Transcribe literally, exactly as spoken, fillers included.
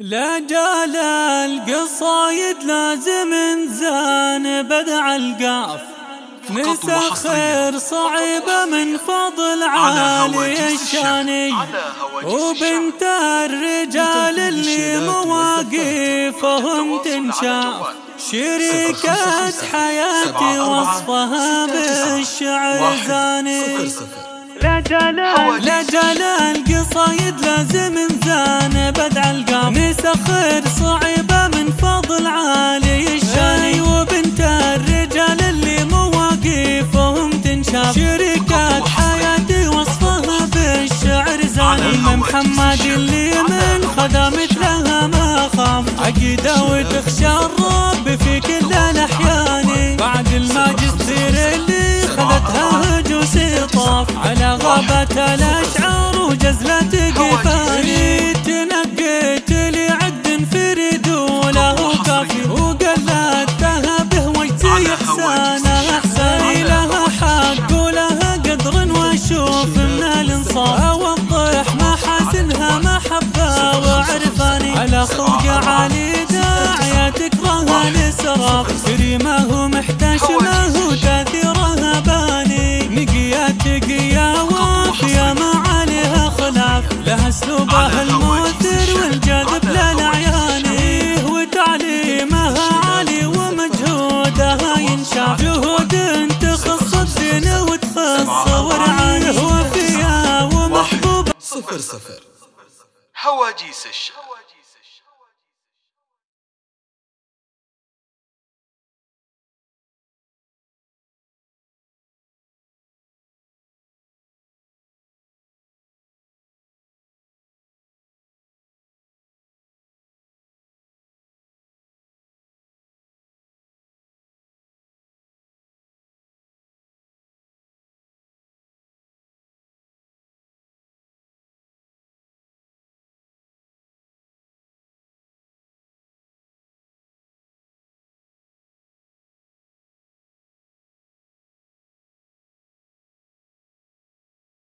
لا جال القصايد لازم انزان بدع القاف، مسخر صعيبة من فضل عالي الشاني، وبنت الرجال اللي مواقفهم تنشاف، شريكة حياتي وصفها بالشعر زاني. لا جلال لا جلال القصايد لازم انزان بدع القاف، مسخر صعيبة من فضل عالي الشاني، وبنت الرجال اللي مواقفهم تنشاف، شريكة حياتي وصفها بالشعر زاني. ام محمد اللي من خذا مثلها ما خاف، عقيدة وتخشى الرب في كل الاحيان، بعد الماجستير اللي خذتها هجوسي طاف، على غابة الاشعار وجزلة قفاني، تنقيت لي عد فريد وله كافي، وقلدتها به وجهي احسانها احساني، لها حق ولها قدر واشوف من الانصاف، اوضح محاسنها محبة وعرفاني، على خلق عالي داعية تكرهها الاسراف، كريمه ومحتشمه وتاثيرها باني، نقيات تقيا وافية ما عليها خلاف، لها اسلوبها المؤثر والجاذب للعيان، وتعليمها عالي ومجهودها ينشاف، جهود تخص الدين وتخص ورعانه، وفيها ومحبوبة. صفر صفر هواجيس الشعر.